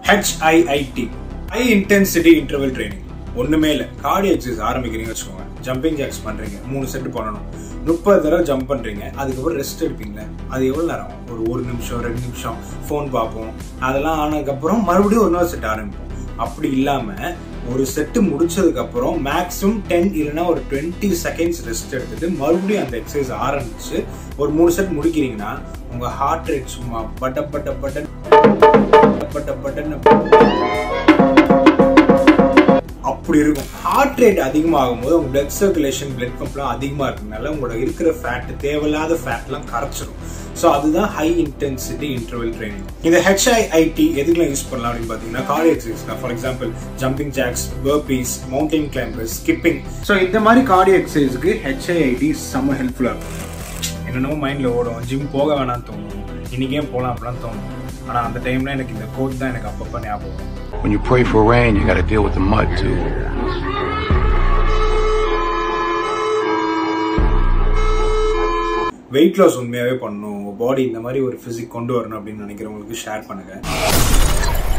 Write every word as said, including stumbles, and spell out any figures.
H I I T high intensity interval training. ஒண்ணுமே இல்ல, cardio exercise ஆரம்பிக்கிறீங்க வச்சுக்கோங்க. ஜம்பிங் ஜாக்ஸ் பண்றீங்க, மூணு செட் பண்ணணும், முப்பது தடவை ஜம்ப் பண்றீங்க, அதுக்கப்புறம் ரெஸ்ட் எடுப்பீங்க. அது எவ்வளவு நேரம்? ஒரு ஒரு நிமிஷம் ரெண்டு நிமிஷம் ஃபோன் பார்ப்போம். அதெல்லாம் ஆனதுக்கப்புறம் மறுபடியும் ஒரு நாள் செட் ஆரம்பிப்போம். அப்படி இல்லாம ஒரு செட்டு முடிச்சதுக்கு அப்புறம் மேக்ஸிமம் டென் இல்லைன்னா ஒரு டுவெண்ட்டி செகண்ட்ஸ் ரெஸ்ட் எடுத்துட்டு மறுபடியும் அந்த எக்ஸசைஸ் ஆரம்பிச்சு ஒரு மூணு செட் முடிக்கிறீங்கன்னா உங்க ஹார்ட் ரேட் சும்மா பட்ட பட்ட பட்டன் பட்ட பட்டன் அப்படி இருக்கும். ஹார்ட் ரேட் அதிகமாகும் போது உங்க பிளட் சர்க்குலேஷன் பிளட் பம்ப்லாம் அதிகமா இருக்குனால உங்களோட இருக்கிற ஃபேட் தேவையில்லாத ஃபேட்லாம் கரைச்சிடும். ஸோ அதுதான் ஹை இன்டென்சிட்டி இன்டர்வல் ட்ரைனிங். இந்த H I I T எதுக்குலாம் யூஸ் பண்ணலாம் அப்படின்னு பார்த்தீங்கன்னா கார்டியோ எக்ஸசைஸ் தான். For example jumping jacks, burpees, mountain climbers, skipping. So இந்த மாதிரி கார்டியோ எக்ஸசைஸ்க்கு H I I T செம்ம ஹெல்ப்ஃபுல்லாக இருக்கும். என்னென்னமோ மைண்டில் ஓடும், ஜிம் போக வேணாம்னு தோணும், இன்னைக்கே போகலாம் அப்படிலாம் தோணும். ஆனால் அந்த டைம்ல எனக்கு இந்த கோட் தான் எனக்கு அப்பப்போ ஞாபகம். When you pray for rain, you got to deal with the mud too. Weight loss உண்மையாவே பண்ணணும், பாடி இந்த மாதிரி ஒரு பிசிக் கொண்டு வரணும் அப்படின்னு நினைக்கிறவங்களுக்கு ஷேர் பண்ணுங்க.